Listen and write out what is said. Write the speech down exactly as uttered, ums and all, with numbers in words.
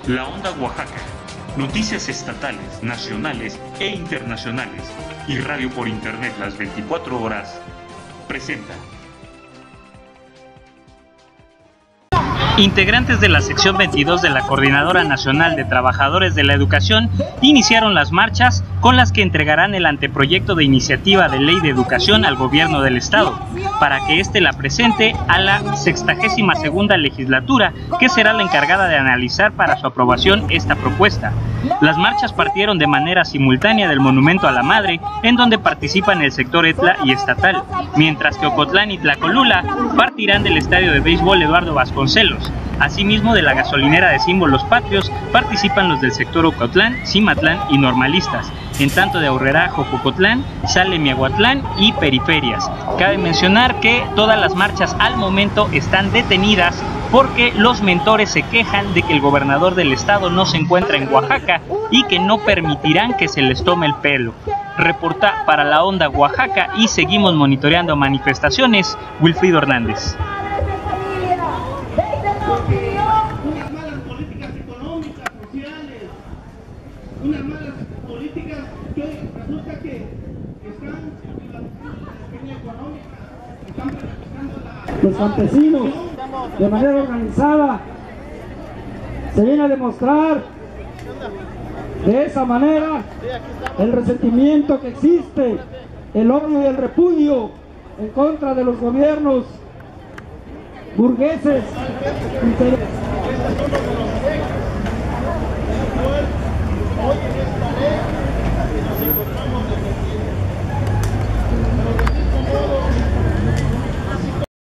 La Onda Oaxaca, noticias estatales, nacionales e internacionales y radio por internet las veinticuatro horas, presenta. Integrantes de la sección veintidós de la Coordinadora Nacional de Trabajadores de la Educación iniciaron las marchas con las que entregarán el anteproyecto de iniciativa de ley de educación al gobierno del estado, para que éste la presente a la sexagésima segunda legislatura, que será la encargada de analizar para su aprobación esta propuesta. Las marchas partieron de manera simultánea del Monumento a la Madre, en donde participan el sector Etla y estatal, mientras que Ocotlán y Tlacolula partirán del estadio de béisbol Eduardo Vasconcelos. Asimismo, de la gasolinera de Símbolos Patrios participan los del sector Ocotlán, Cimatlán y Normalistas. En tanto de Aurrera, Jojocotlán, sale Miahuatlán y Periferias. Cabe mencionar que todas las marchas al momento están detenidas porque los mentores se quejan de que el gobernador del estado no se encuentra en Oaxaca y que no permitirán que se les tome el pelo. Reporta para la Onda Oaxaca y seguimos monitoreando manifestaciones, Wilfrido Hernández. Unas malas políticas económicas, sociales, unas malas políticas que resulta que están privatizando la pequeña económica, están privatizando la... Los campesinos, de manera organizada, se viene a demostrar de esa manera el resentimiento que existe, el odio y el repudio en contra de los gobiernos burgueses.